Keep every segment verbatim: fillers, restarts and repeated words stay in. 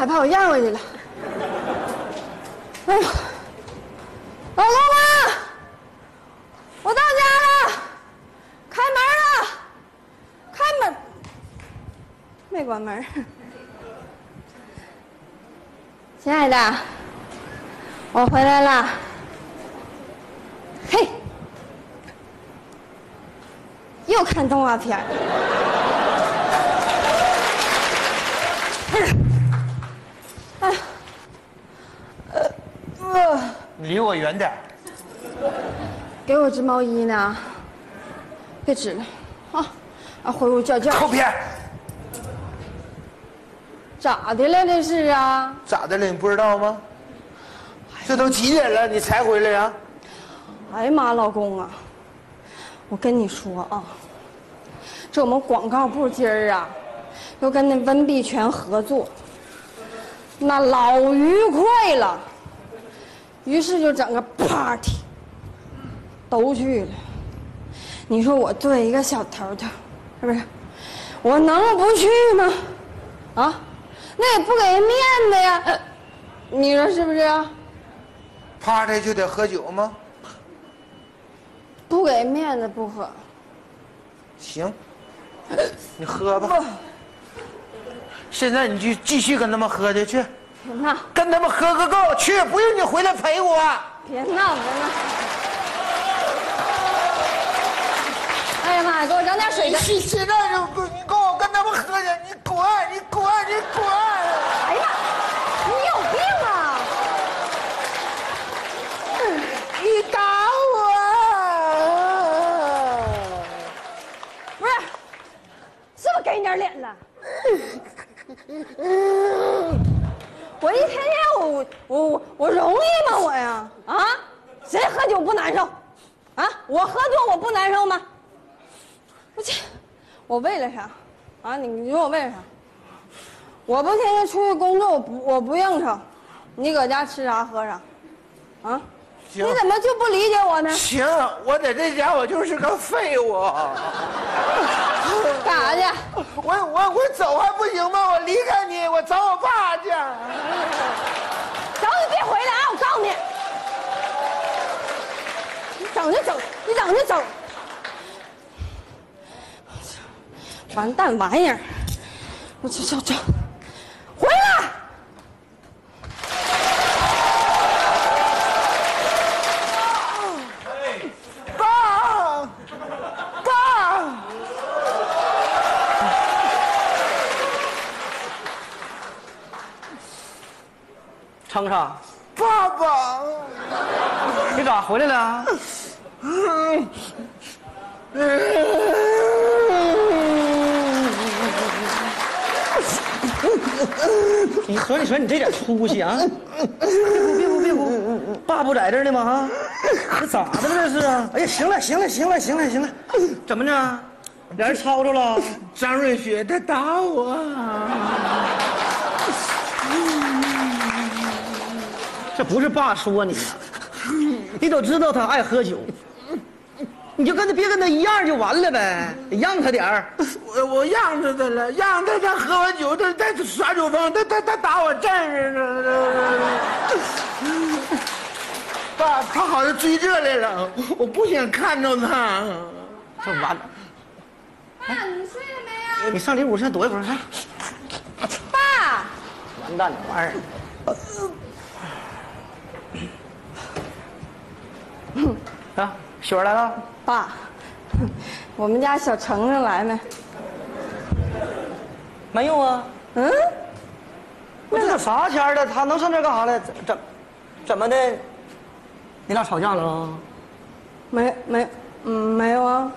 还把我撵回去了。哎呦，老公啊，我到家了，开门了，开门，没关门。亲爱的，我回来了。嘿，又看动画片。哎呀，呃，呃， 你离我远点。 给我织毛衣呢，别织了，啊，啊，回屋觉觉。 靠边！ 咋的了这是啊？ 咋的了？你不知道吗？这都几点了，你才回来呀？ 哎呀妈，老公啊，我跟你说啊，这我们广告部今儿啊，又跟那温碧泉合作，那老愉快了。于是就整个 party， 都去了。你说我作为一个小头头，是不是？我能不去吗？啊，那也不给人面子呀。呃、你说是不是啊 ？party 就得喝酒吗？ 不给面子不喝。 行，你喝吧。现在你就继续跟他们喝去去。 别闹！ 跟他们喝个够，去，不用你回来陪我。 别闹，别闹！哎呀妈呀，给我整点水的。 你现在就你跟我跟他们喝去，你滚，你滚，你滚！ 哎呀，你有病啊！ 你打我！ 不是，是不是给你点脸了？我一天天我我我我容易吗我呀？啊，谁喝酒不难受？啊，我喝多我不难受吗？我这，我为了啥？啊，你你说我为了啥？我不天天出去工作，我不我不应酬，你搁家吃啥喝啥？啊？你怎么就不理解我呢？ 行，我在这家我就是个废物。 干啥去？ 我我我走还不行吗？我离开你，我找我爸去。 走你别回来啊！我告诉你，你整就整，你整就整。完蛋玩意儿！我走走走，回来！ 爸，爸。 程程， 爸爸， 你咋回来了？ 嗯你说，你说你这点出息啊！别哭，别哭，别哭！爸不在这儿呢吗？啊，这咋的了这是啊？哎呀，行了，行了，行了，行了，行了，怎么呢？俩人吵吵了？ 张瑞雪他打我。 这不是爸说你，你都知道他爱喝酒，你就跟他别跟他一样就完了呗，让他点儿。 我我让着他了，让他他喝完酒，他他耍酒疯，他他他打我阵上。爸，他好像追这来了，我不想看着他。 这完了。 爸，你睡了没呀？ 你上里屋先躲一会儿，来。 爸， 完蛋，这玩意儿。啊，雪儿来了。 爸，我们家小程程来没？ 没有啊。 嗯？ 我这都啥天了，他能上这干啥来？怎怎怎么的？你俩吵架了？ 没没，嗯，没有啊。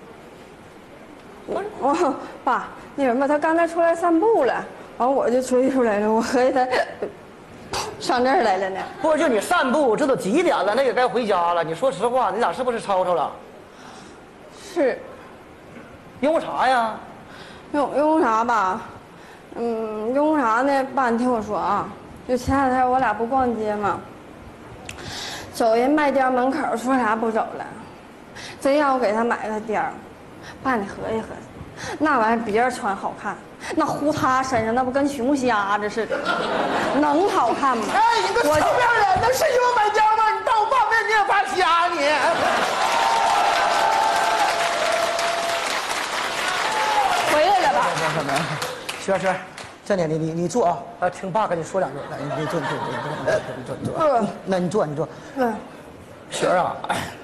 我我爸，那什么，他刚才出来散步了，完我就追出来了，我合计他上这儿来了呢。 不是，就你散步，这都几点了？那也该回家了。你说实话，你俩是不是吵吵了？ 是。 因为啥呀？ 用用啥吧？嗯，用啥呢？爸，你听我说啊，就前两天我俩不逛街吗？走人卖貂门口，说啥不走了，真让我给他买个貂。爸，你合计合计，那玩意儿别人穿好看， 那糊他身上那不跟熊瞎子似的，能好看吗？ 哎，你个臭不要脸！那是有买家吗？你到我爸面前发瞎你！ 回来了吧？ 萱萱，这里你你你坐啊，呃，听爸跟你说两句。来，你你坐，你坐，你坐，你坐，你坐，你坐。那你坐，你坐。 嗯。 萱儿啊，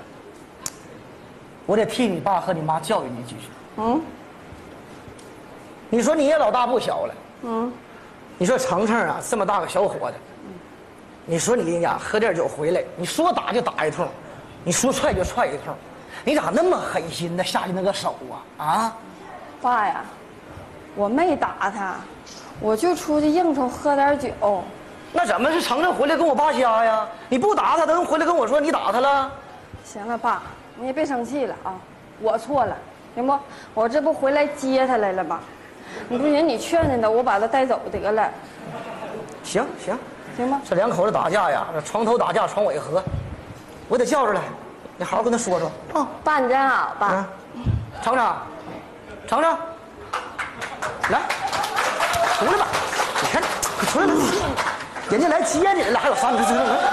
我得替你爸和你妈教育你几句。 嗯。 你说你也老大不小了。 嗯。 你说程程啊，这么大个小伙子，你说你呀喝点酒回来，你说打就打一通，你说踹就踹一通，你咋那么狠心呢？下去那个手啊啊！ 爸呀，我没打他，我就出去应酬喝点酒。 那怎么是程程回来跟我爸瞎呀？你不打他，他能回来跟我说你打他了？ 行了，爸，你也别生气了啊，我错了，行不？我这不回来接他来了吗？你不行，你劝劝他，我把他带走得了。 行行行吗？ 这两口子打架呀，这床头打架床尾和，我得叫出来，你好好跟他说说。 哦，爸你真好，爸。 啊，程程，程程，来，出来吧，你看，快出来吧，人家来接你了，还有啥？你快出来来，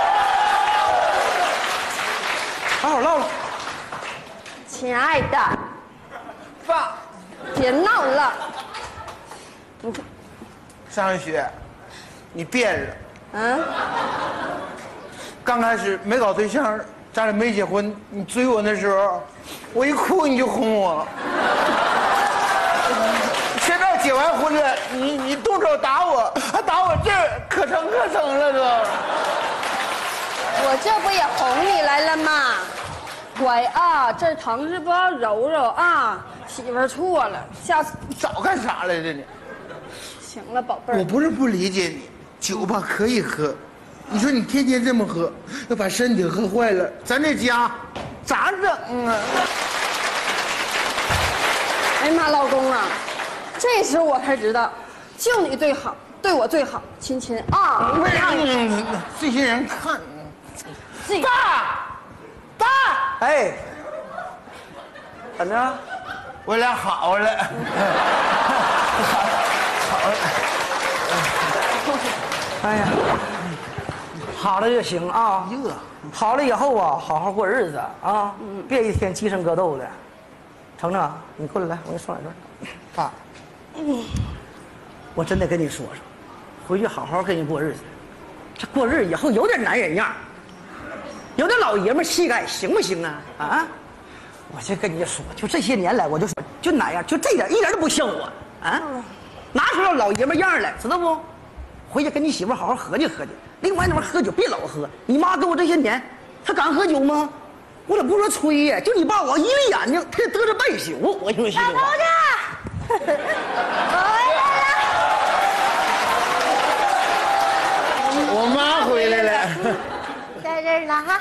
好好唠唠。 亲爱的， 爸， 别闹了。你看， 上学，你变了。 嗯， 刚开始没搞对象，咱俩没结婚，你追我那时候，我一哭你就哄我。现在结完婚了，你你动手打我，还打我这儿，可疼可疼了都。 我这不也哄你来了吗？乖啊，这疼是不要揉揉啊，媳妇儿错了，下次早干啥来着你？ 行了，宝贝儿。 我不是不理解你，酒吧可以喝，你说你天天这么喝，要把身体喝坏了，咱这家咋整啊？ 哎呀妈，老公啊，这时候我才知道，就你最好，对我最好，亲亲啊！ 不是，这些人看， 自己爸，爸， 哎，怎么着？ 我俩好了，好了。 哎呀，好了就行啊。 哟， 好了以后啊，好好过日子啊，别一天鸡生格斗的。程程，你过来，来，我给你说两句。 爸， 我真得跟你说说，回去好好跟你过日子。这过日子以后有点男人样，有点老爷们气概，行不行啊？啊！我就跟你说，就这些年来，我就说，就哪样，就这点，一点都不像我啊！拿出来老爷们样来，知道不？回去跟你媳妇好好合计合计。另外，那玩意喝酒别老喝。你妈跟我这些年，她敢喝酒吗？我咋不说吹呀？就你爸我一闭眼睛，他就嘚着半宿。我跟你说， 老头子，我回来了。 我妈回来了， 在这儿呢哈。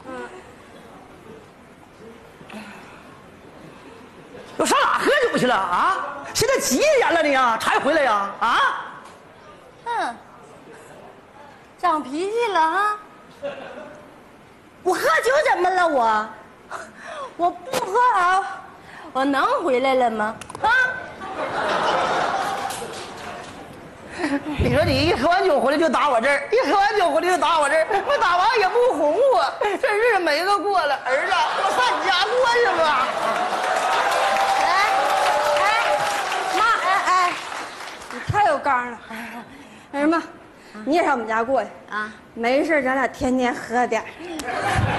我上哪喝酒去了啊？现在几点了你呀？才回来呀？啊？ 嗯，长脾气了哈。我喝酒怎么了我？我不喝好，我能回来了吗？啊！ 你说你一喝完酒回来就打我这儿，一喝完酒回来就打我这儿，我打完也不哄我，这日子没个过了。儿子，我上你家过去吧。 哎哎妈哎哎，你太有刚了。儿妈，你也上我们家过去啊？没事，咱俩天天喝点。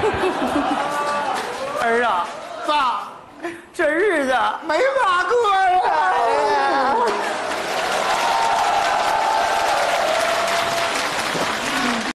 儿啊，爸，这日子没法过了。